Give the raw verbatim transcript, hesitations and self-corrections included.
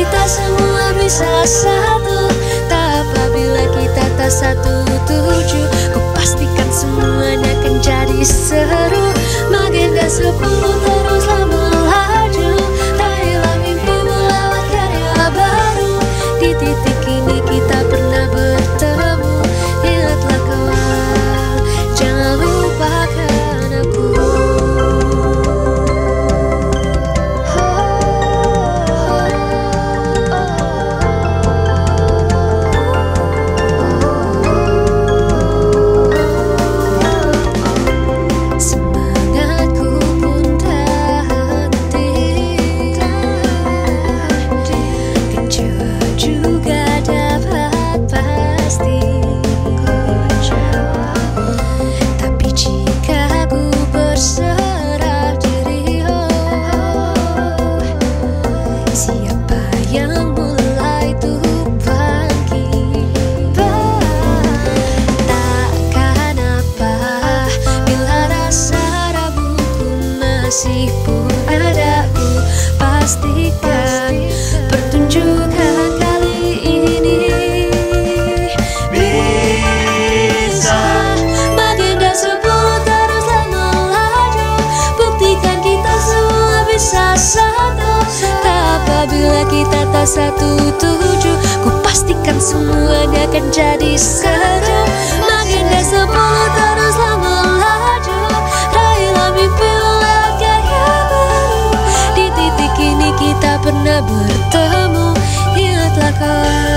kita semua bisa satu. Tak apabila kita tak satu tujuh, ku pastikan semuanya akan jadi seru. Magenda sepuluh teruslah melaju, raihlah mimpimu lewat karya baru. Di titik ini kita pernah bertemu, ingatlah kawan, jangan lupakan aku. Meskipun ada, ku pastikan pertunjukan kali ini bisa. Magenda sepuluh teruslah melaju, buktikan kita semua bisa satu. Tak apabila kita tak satu tujuh, ku pastikan semuanya akan jadi seru. Magenda sepuluh teruslah melaju, raihlah mimpi kita pernah bertemu, ingatlah kawan.